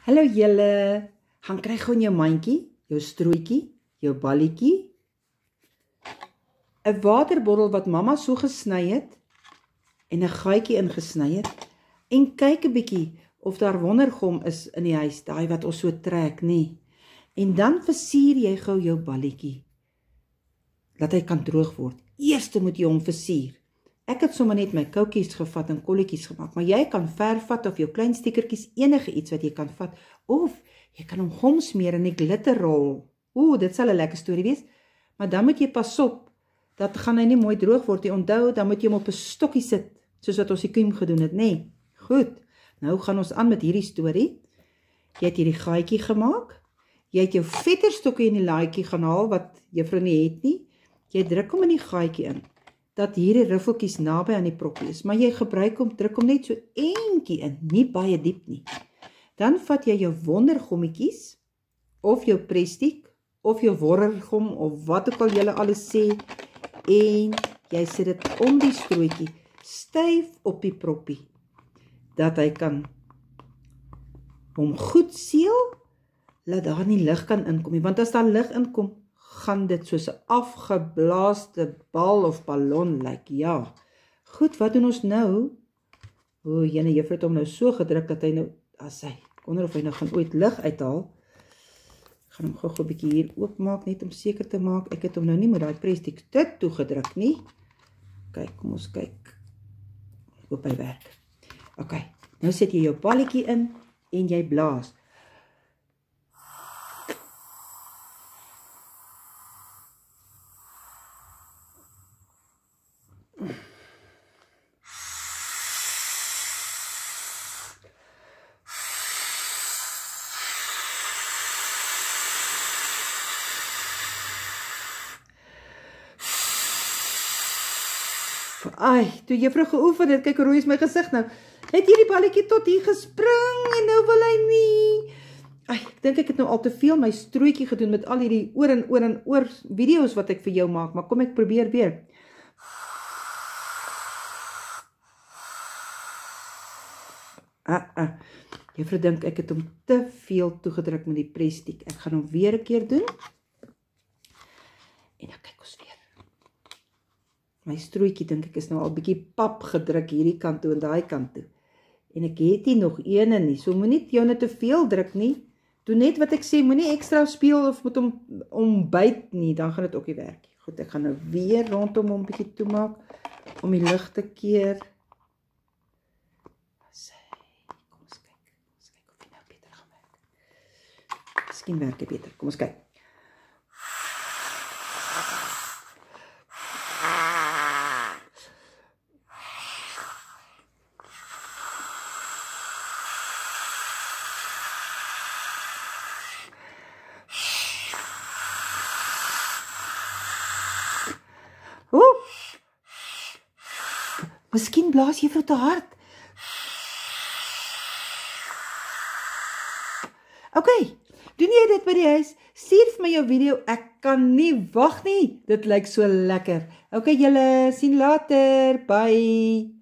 Hallo julle, gaan kry gewoon jou mandjie, jou strooitjie, jou balletjie, 'n waterbottel wat mamma so gesny het en 'n gaatjie ingesny het en kyk 'n bietjie of daar wondergom is in die huis, daai wat ons so trek, nê. En dan versier jy gou jou balletjie, dat hy kan droog word. Eerste moet jy hom versier. Ek het sommer net my koutjies gevat en kolletjies gemaak, maar jy kan verf vat of jou klein stickertjies, enige iets wat jy kan vat, of jy kan hom gom smeer in die glitterrol. Dit sal 'n lekker storie wees, maar dan moet jy pas op, dat gaan hy nie mooi droog word. Jy onthou, dan moet jy hom op 'n stokkie sit, soos wat ons die kiem gedoen het, nê? Goed, nou gaan ons aan met hierdie storie. Jy het hierdie gaatjie gemaak, jy het jou vetterstokkie in die laaitjie gaan haal, wat juffrou nie het nie, jy druk hom in die gaatjie in, dat hierdie ruffeltjies naby aan die proppie is, maar jy gebruik hom, druk hom net so eentjie in, nie baie diep nie. Dan vat jy jou wondergommetjies, of jou presstiek, of jou worrelgom, of wat ook al julle alles sê, en jy sit dit om die strooitjie, styf op die proppie, dat hy kan hom goed seël, laat daar nie lig kan inkom nie, want as daar lig inkom, gaan dit soos 'n afgeblaaste bal of ballon lyk, ja. Goed, wat doen ons nou? Jene juffrou het hom nou so gedruk, dat hy nou, ek wonder of hy nou gaan ooit lig uithaal. Ek gaan hom gou 'n bietjie hier oopmaak, net om seker te maak, ek het hom nou nie met daai presstiek dit toegedruk nie. Kyk, kom ons kyk. Ek hoop hy werk. Ok, nou sit jy jou balletjie in, en jy blaas. Toe juffrou geoefen het, kyk hoe rooi is my gesig nou, het hierdie balletjie tot hier gespring, en nou wil hy nie. Ek dink ek het nou al te veel my strooitjie gedoen, met al hierdie oor en oor en oor video's wat ek vir jou maak, maar kom ek probeer weer. Juffrou dink ek het hom te veel toegedruk met die presstiek, ek gaan hom weer 'n keer doen, en dan kyk ons weer. My strooitjie dink ek is nou al bietjie pap gedruk hierdie kant toe en daai kant toe. En ek het nie nog ene nie, so moenie jou net te veel druk nie. Doe net wat ek sê, moenie ekstra speel of moet hom ombyt nie, dan gaan dit ook nie werk. Goed, ek gaan nou weer rondom hom bietjie toemaak, om die lig te keer. Kom ons kyk of hy nou beter gaan werk. Miskien werk hy beter, kom ons kyk. Miskien blaas juffrou te hard. Ok, doen jy dit by die huis? Stuur vir my jou video, ek kan nie wag nie. Dit lyk so lekker. Ok julle, sien later, bye.